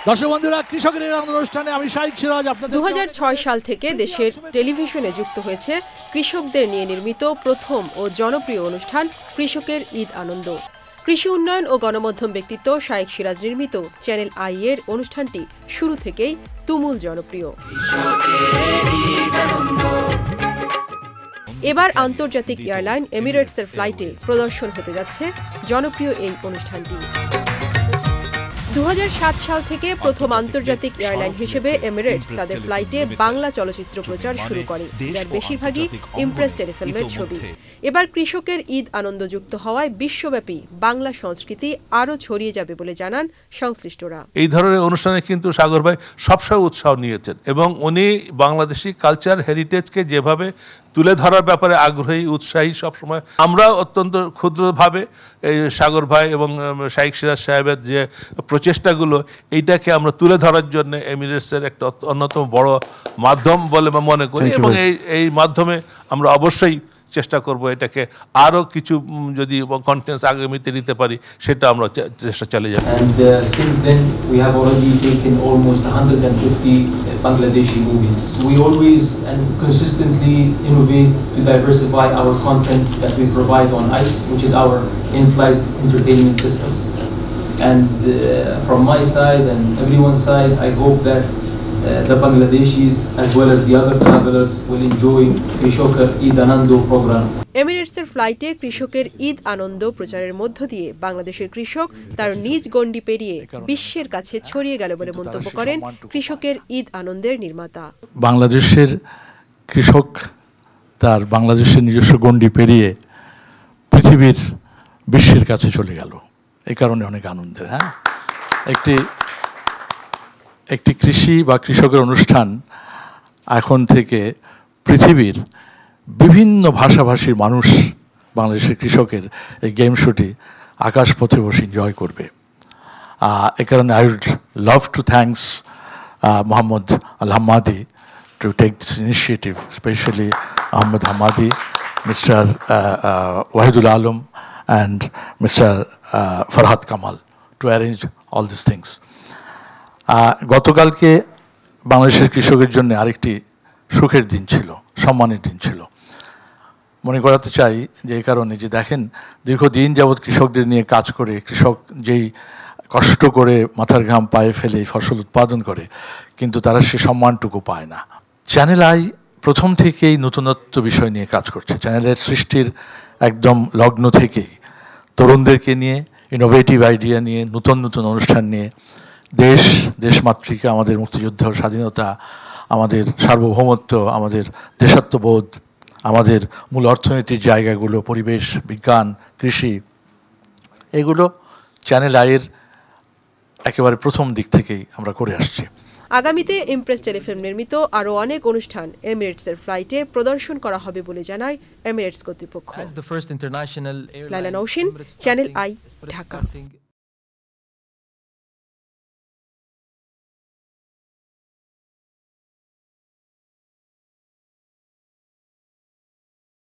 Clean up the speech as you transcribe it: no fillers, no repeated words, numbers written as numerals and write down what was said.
দর্শক বন্ধুরা, কৃষকের অনুষ্ঠানে আমি শাহিদ সিরাজ আপনাদের 2006 সাল থেকে দেশের টেলিভিশনে যুক্ত হয়েছে কৃষকদের নিয়ে নির্মিত প্রথম ও জনপ্রিয় অনুষ্ঠান কৃষকের ঈদ আনন্দ। কৃষি উন্নয়ন ও গণমাধ্যম ব্যক্তিত্ব শাহিদ সিরাজ নির্মিত চ্যানেল আই এর অনুষ্ঠানটি শুরু থেকেই তুমুল জনপ্রিয়। এবার আন্তর্জাতিক এয়ারলাইন এমিরেটসের ফ্লাইটে প্রদর্শন হতে যাচ্ছে জনপ্রিয় এই অনুষ্ঠানটি। 2007 সাল থেকে প্রথম আন্তর্জাতিক এয়ারলাইন হিসেবে এমিরেটস তাদের ফ্লাইটে বাংলা চলচ্চিত্র প্রচার শুরু করে, যার বেশিরভাগই ইমপ্রেস টেলিফিল্মের ছবি। এবার কৃষকের ঈদ আনন্দ যুক্ত হওয়ায় বিশ্বব্যাপী বাংলা সংস্কৃতি আরও ছড়িয়ে যাবে বলে জানান সংশ্লিষ্টরা। এই ধরনের অনুষ্ঠানে কিন্তু সাগর ভাই সবসময় উৎসাহ নিয়েছেন এবং উনি বাংলাদেশি কালচার হেরিটেজকে যেভাবে তুলে ধরার ব্যাপারে আগ্রহী, উৎসাহী সবসময়। আমরা অত্যন্ত ক্ষুদ্রভাবে এই সাগর ভাই এবং শাহিদ সিরাজ সাহেবের যে প্রচেষ্টাগুলো, এইটাকে আমরা তুলে ধরার জন্য এমিরেটসের একটা অন্যতম বড় মাধ্যম বলে মনে করি এবং এই মাধ্যমে আমরা অবশ্যই চেষ্টা করব এটাকে আরো কিছু যদি কন্টেন্টস আগামীতে নিতে পারি সেটা আমরা চেষ্টা চালিয়ে যাব। And since then we have already taken almost 150 Bangladeshi movies. We always and consistently innovate to diversify our content that we provide on ICE, which is our in-flight entertainment system. And from my side and everyone's side, I hope that the Bangladeshis as well as the other travelers will enjoy Krishokar Eid Anando program. এমিরেটসের ফ্লাইটে কৃষকের ঈদ আনন্দ প্রচারের মধ্য দিয়ে বাংলাদেশের কৃষক তার নিজ গণ্ডি পেরিয়ে বিশ্বের কাছে ছড়িয়ে গেল বলে মন্তব্য করেন কৃষকের ঈদ আনন্দের নির্মাতা। বাংলাদেশের কৃষক তার বাংলাদেশের নিজস্ব গণ্ডি পেরিয়ে পৃথিবীর বিশ্বের কাছে চলে গেল, এই কারণে অনেক আনন্দের। একটি কৃষি বা কৃষকের অনুষ্ঠান এখন থেকে পৃথিবীর বিভিন্ন ভাষাভাষীর মানুষ বাংলাদেশের কৃষকের এই গেম শোটি আকাশপথে বসে এনজয় করবে। এ কারণে I would love to thanks Mohammad Al Hammadi to take this initiative, specially Ahmed Hammadi, mister Wahidul Alam and mister Farhad Kamal to arrange all this things. গতকালকে বাংলাদেশের কৃষকের জন্য আরেকটি সুখের দিন ছিল, সম্মানের দিন ছিল। মনে করাতে চাই যে এই কারণে যে দেখেন দীর্ঘদিন যাবৎ কৃষকদের নিয়ে কাজ করে কৃষক যেই কষ্ট করে মাথার ঘাম পায়ে ফেলে ফসল উৎপাদন করে, কিন্তু তারা সে সম্মানটুকু পায় না। চ্যানেল আই প্রথম থেকেই নতুনত্ব বিষয় নিয়ে কাজ করছে। চ্যানেলের সৃষ্টির একদম লগ্ন থেকেই তরুণদেরকে নিয়ে ইনোভেটিভ আইডিয়া নিয়ে নতুন নতুন অনুষ্ঠান নিয়ে দেশমাতৃকা, আমাদের মুক্তিযুদ্ধ, স্বাধীনতা, আমাদের সার্বভৌমত্ব, আমাদের দেশাত্মবোধ, আমাদের মূল অর্থনীতির জায়গাগুলো, পরিবেশ, বিজ্ঞান, কৃষি, এগুলো চ্যানেল আইয়ের একেবারে প্রথম দিক থেকেই আমরা করে আসছি। আগামীতে ইমপ্রেস টেলিফিল্ম নির্মিত আরও অনেক অনুষ্ঠান এমিরেটসের ফ্লাইটে প্রদর্শন করা হবে বলে জানায় এমিরেটস কর্তৃপক্ষ। লাইলা নৌশিন, চ্যানেল আই, ঢাকা।